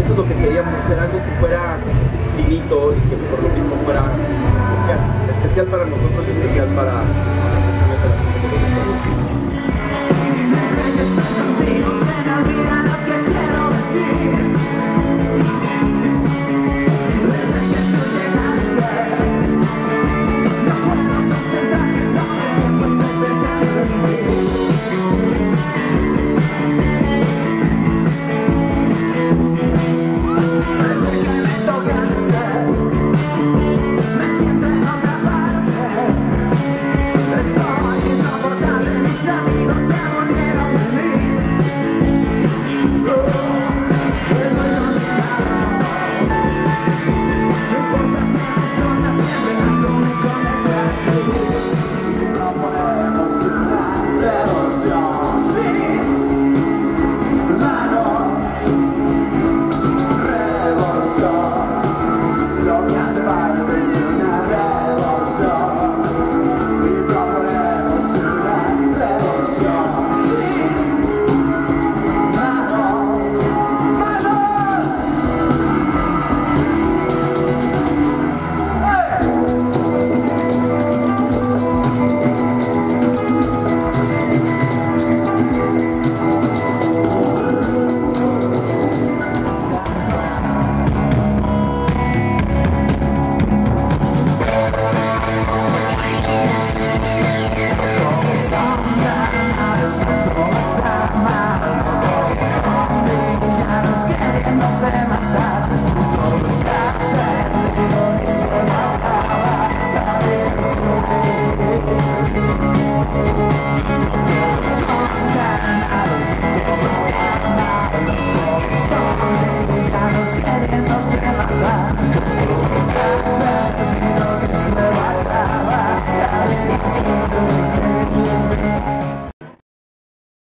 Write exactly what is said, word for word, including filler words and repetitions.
eso es lo que queríamos hacer, algo que fuera finito y que por lo mismo fuera especial. Especial para nosotros y especial para